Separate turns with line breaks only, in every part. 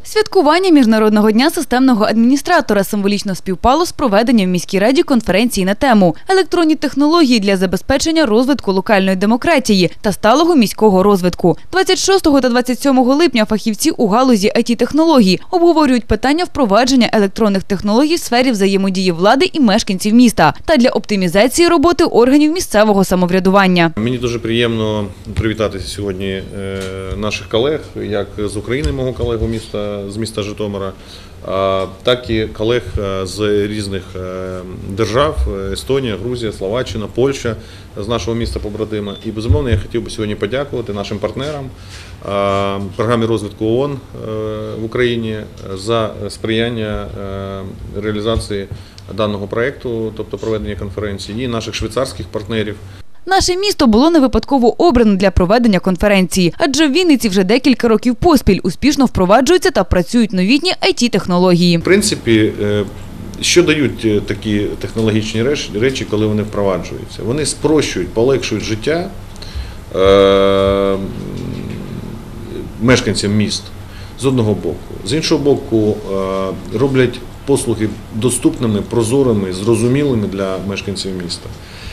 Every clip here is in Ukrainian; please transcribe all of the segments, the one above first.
Святкування Міжнародного дня системного адміністратора символічно співпало з проведенням в міській раді конференції на тему «Електронні технології для забезпечення розвитку локальної демократії та сталого міського розвитку». 26 та 27 липня фахівці у галузі IT-технологій обговорюють питання впровадження електронних технологій в сфері взаємодії влади і мешканців міста та для оптимізації роботи органів місцевого самоврядування.
Мені дуже приємно привітати сьогодні наших колег, як з України, мого колегу з міста Житомира, так і колег з різних держав – Естонія, Грузія, Словаччина, Польща, з нашого міста побратима. І, безумовно, я хотів би сьогодні подякувати нашим партнерам, програмі розвитку ООН в Україні за сприяння реалізації даного проєкту, тобто проведення конференції, і наших швейцарських партнерів.
Наше місто було не випадково обрано для проведення конференції, адже в Вінниці вже декілька років поспіль успішно впроваджуються та працюють новітні IT-технології.
В принципі, що дають такі технологічні речі, коли вони впроваджуються? Вони спрощують, полегшують життя мешканцям міст з одного боку. З іншого боку, роблять послуги доступними, прозорими, зрозумілими для мешканців міста.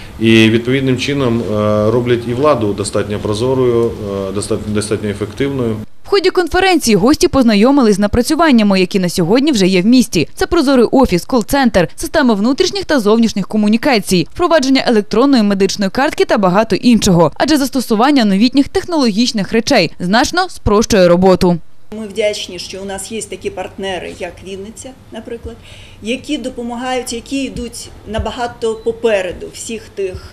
І відповідним чином роблять і владу достатньо прозорою, достатньо ефективною.
В ході конференції гості познайомились з напрацюваннями, які на сьогодні вже є в місті. Це прозорий офіс, кол-центр, системи внутрішніх та зовнішніх комунікацій, впровадження електронної медичної картки та багато іншого. Адже застосування новітніх технологічних речей значно спрощує роботу.
Ми вдячні, що у нас є такі партнери, як Вінниця, наприклад, які допомагають, які йдуть набагато попереду всіх тих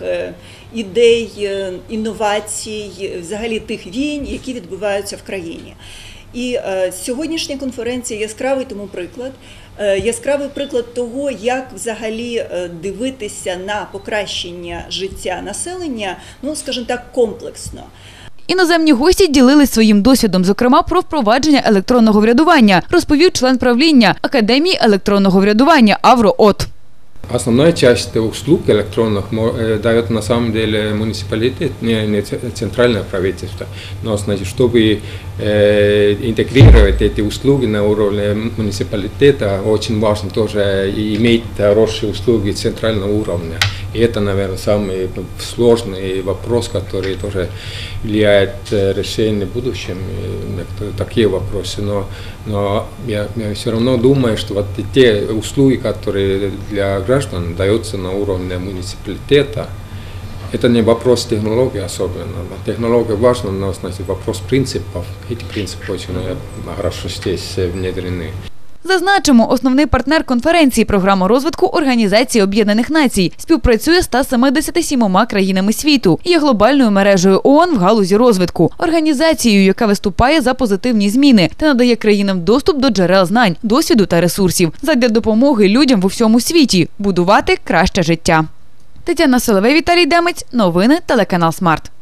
ідей, інновацій, взагалі тих війн, які відбуваються в країні. І сьогоднішня конференція – яскравий тому приклад. Яскравий приклад того, як взагалі дивитися на покращення життя населення, ну, скажімо так, комплексно.
Іноземні гості ділились своїм досвідом, зокрема, про впровадження електронного врядування, розповів член правління Академії електронного врядування Авро От.
Основная часть услуг электронных дает на самом деле муниципалитет, не центральное правительство. Но, значит, чтобы интегрировать эти услуги на уровне муниципалитета, очень важно тоже иметь хорошие услуги центрального уровня. И это, наверное, самый сложный вопрос, который тоже влияет на решение в будущем, такие вопросы. Но я все равно думаю, что вот те услуги, которые для граждан даются на уровне муниципалитета, это не вопрос технологии особенно. Технология важна, но, значит, вопрос принципов. Эти принципы очень хорошо здесь внедрены.
Зазначимо, основний партнер конференції – програма розвитку Організації Об'єднаних Націй. Співпрацює з 177 країнами світу. Є глобальною мережею ООН в галузі розвитку. Організацією, яка виступає за позитивні зміни та надає країнам доступ до джерел знань, досвіду та ресурсів задля допомоги людям в усьому світі будувати краще життя. Тетяна Соловей, Віталій Демець. Новини телеканал Смарт.